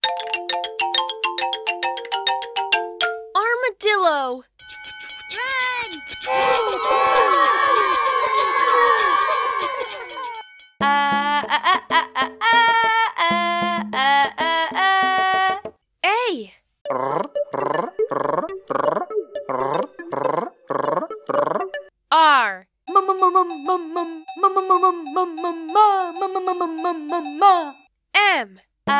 Armadillo. A. R. M.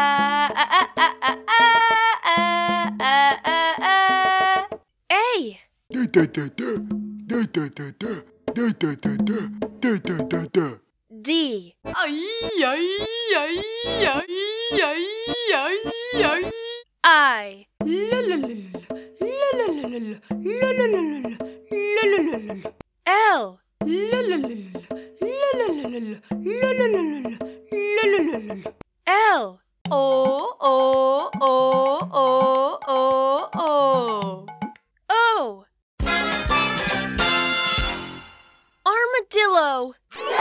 A. D. I. L. L. O. Armadillo.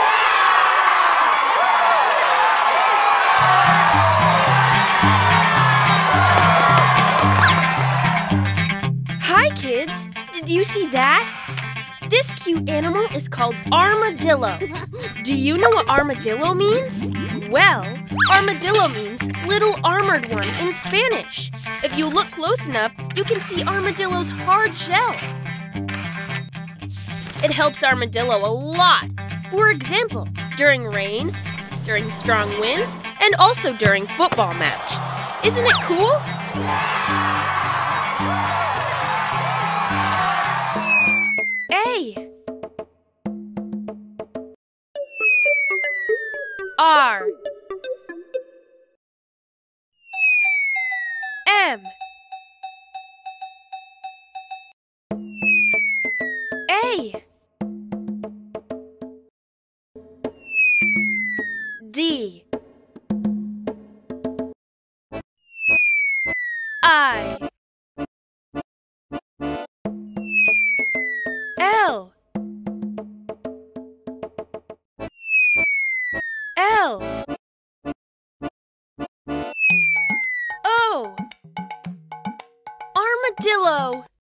Hi, kids. Did you see that? This cute animal is called Armadillo. Do you know what armadillo means? Well, armadillo means little armored one in Spanish. If you look close enough, you can see armadillo's hard shell. It helps armadillo a lot. For example, during rain, during strong winds, and also during football match. Isn't it cool? A. R. M. A. D. I. L. L. O. Armadillo.